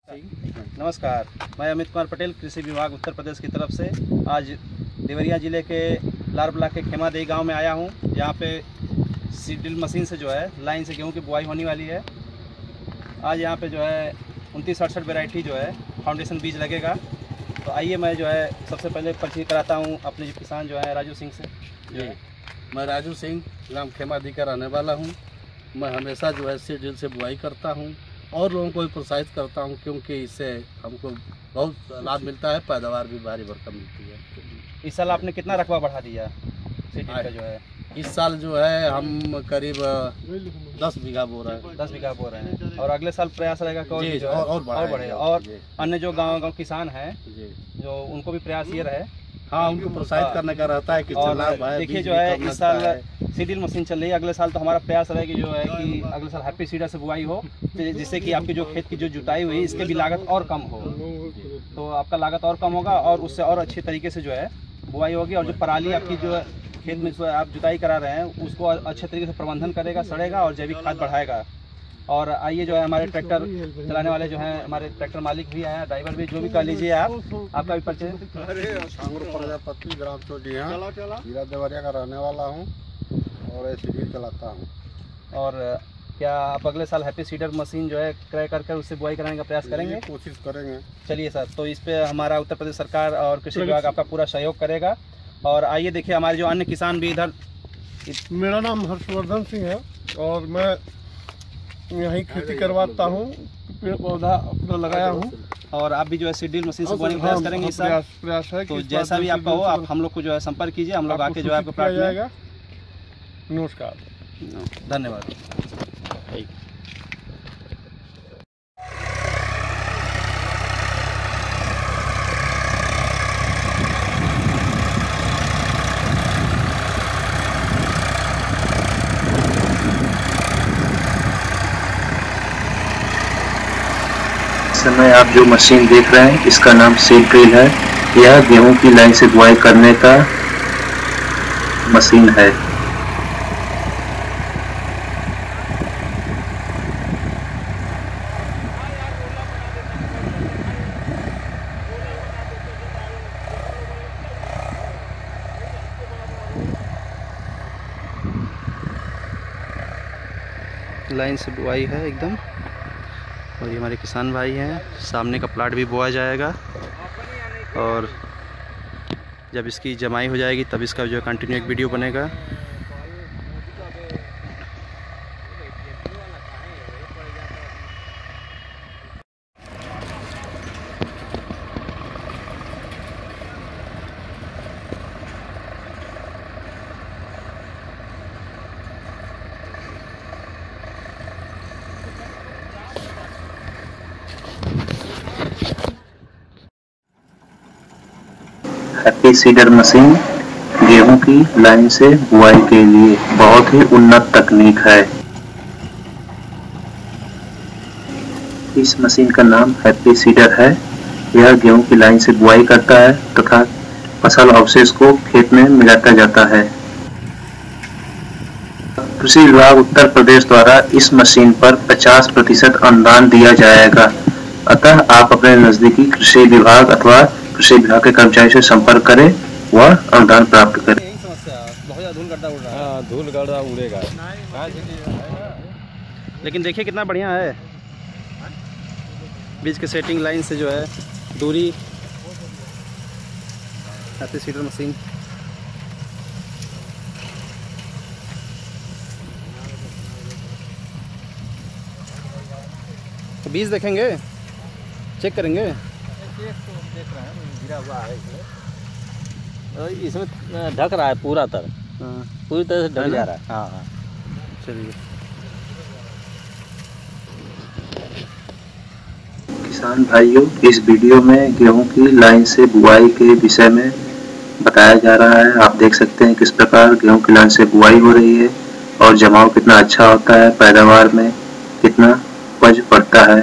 नमस्कार, मैं अमित कुमार पटेल, कृषि विभाग उत्तर प्रदेश की तरफ से आज देवरिया ज़िले के लार ब्लॉक के खेमादेही गांव में आया हूं। यहाँ पे सीड ड्रिल मशीन से जो है लाइन से गेहूं की बुआई होने वाली है। आज यहाँ पे जो है 2968 वैरायटी जो है फाउंडेशन बीज लगेगा। तो आइए मैं जो है सबसे पहले परिचय कराता हूँ अपने किसान जो है राजू सिंह से। जी, मैं राजू सिंह ग्राम खेमादेही का रहने वाला हूँ। मैं हमेशा जो है सीड ड्रिल से बुआई करता हूँ और लोगों को भी प्रोत्साहित करता हूँ, क्योंकि इससे हमको बहुत लाभ मिलता है, पैदावार भी भारी भरकम मिलती है। इस साल आपने कितना रकबा बढ़ा दिया सीड ड्रिल का जो है? इस साल जो है हम करीब 10 बीघा बो रहे हैं। 10 बीघा बो रहे हैं और अगले साल प्रयास रहेगा कि और बढ़ेगा। और अन्य जो गाँव किसान हैं जो उनको भी प्रयास ये रहे, हाँ, उनको प्रोत्साहित करने का रहता है कि देखिए जो है इस साल सीड ड्रिल मशीन चल रही है। अगले साल तो हमारा प्रयास रहेगा जो है कि अगले साल हैप्पी सीडर से बुआई हो, जिससे कि आपकी जो खेत की जो जुताई हुई इसके भी लागत और कम हो। तो आपका लागत और कम होगा और उससे और अच्छे तरीके से जो है बुआई होगी। और जो पराली आपकी जो खेत में आप जुताई करा रहे हैं उसको अच्छे तरीके से प्रबंधन करेगा, सड़ेगा और जैविक खाद बढ़ाएगा। और आइए जो है हमारे ट्रैक्टर चलाने वाले जो हैं हमारे ट्रैक्टर मालिक भी आए, ड्राइवर भी, जो भी कह लीजिए आप, आपका भी परिचय। प्रजापति ग्राम चौडिया जिला देवरिया का रहने वाला हूँ और सीड ड्रिल चलाता हूँ। और क्या आप अगले साल हैप्पी सीडर मशीन जो है क्रय कर उससे बुआई कराने का प्रयास करेंगे? कोशिश करेंगे। चलिए सर, तो इस पे हमारा उत्तर प्रदेश सरकार और कृषि विभाग आपका पूरा सहयोग करेगा। और आइए देखिए हमारे जो अन्य किसान भी इधर। मेरा नाम हर्षवर्धन सिंह है और मैं यहीं खेती करवाता हूँ, पेड़ पौधा अपना लगाया हूँ। और आप भी जो है सीड ड्रिल मशीन से बोने का प्रयास करेंगे इस साल? प्रयास है। तो जैसा भी आपका हो आप हम लोग को जो है संपर्क कीजिए, हम लोग आके जो है आपको प्राप्त जाएगा। नमस्कार, धन्यवाद। समय आप जो मशीन देख रहे हैं इसका नाम सीड ड्रिल है। यह गेहूं की लाइन से बुआई करने का मशीन है। लाइन से बुआई है एकदम। और ये हमारे किसान भाई हैं, सामने का प्लाट भी बोया जाएगा और जब इसकी जमाई हो जाएगी तब इसका जो कंटिन्यू एक वीडियो बनेगा। हैप्पी सीडर मशीन गेहूं की लाइन से बुआई के लिए बहुत ही उन्नत तकनीक है। इस मशीन का नाम हैप्पी सीडर है। यह गेहूं की लाइन से बुआई करता है तथा फसल अवशेष को खेत में मिलाता जाता है। कृषि विभाग उत्तर प्रदेश द्वारा इस मशीन पर 50% अनुदान दिया जाएगा। अतः आप अपने नजदीकी कृषि विभाग अथवा कृषि विभाग के कर्मचारी से संपर्क करें व अनुदान प्राप्त करें। यही समस्या है, बहुत ज़्यादा धूल गड्ढा उड़ रहा है। हाँ, धूल गड्ढा उड़ेगा। लेकिन देखिए कितना बढ़िया है, बीज के सेटिंग लाइन से जो है दूरी। हैप्पी सीडर मशीन तो बीज देखेंगे, चेक करेंगे। देख रहे हैं गिरा हुआ है इसमें ढक रहा है पूरा तरह, पूरी तरह से ढक जा रहा है। हाँ हाँ, चलिए। किसान भाइयों, इस वीडियो में गेहूं की लाइन से बुआई के विषय में बताया जा रहा है। आप देख सकते हैं किस प्रकार गेहूं की लाइन से बुआई हो रही है और जमाव कितना अच्छा होता है, पैदावार में कितना उपज बढ़ता है।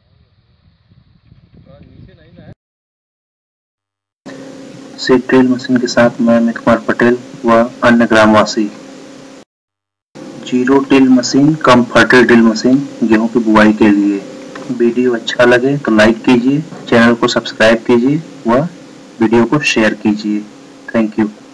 सीड ड्रिल मशीन के साथ मैं अमित कुमार पटेल व अन्य ग्रामवासी। Zero till machine cum fertiliser drill machine गेहूं की बुआई के लिए। वीडियो अच्छा लगे तो लाइक कीजिए, चैनल को सब्सक्राइब कीजिए व वीडियो को शेयर कीजिए। Thank you.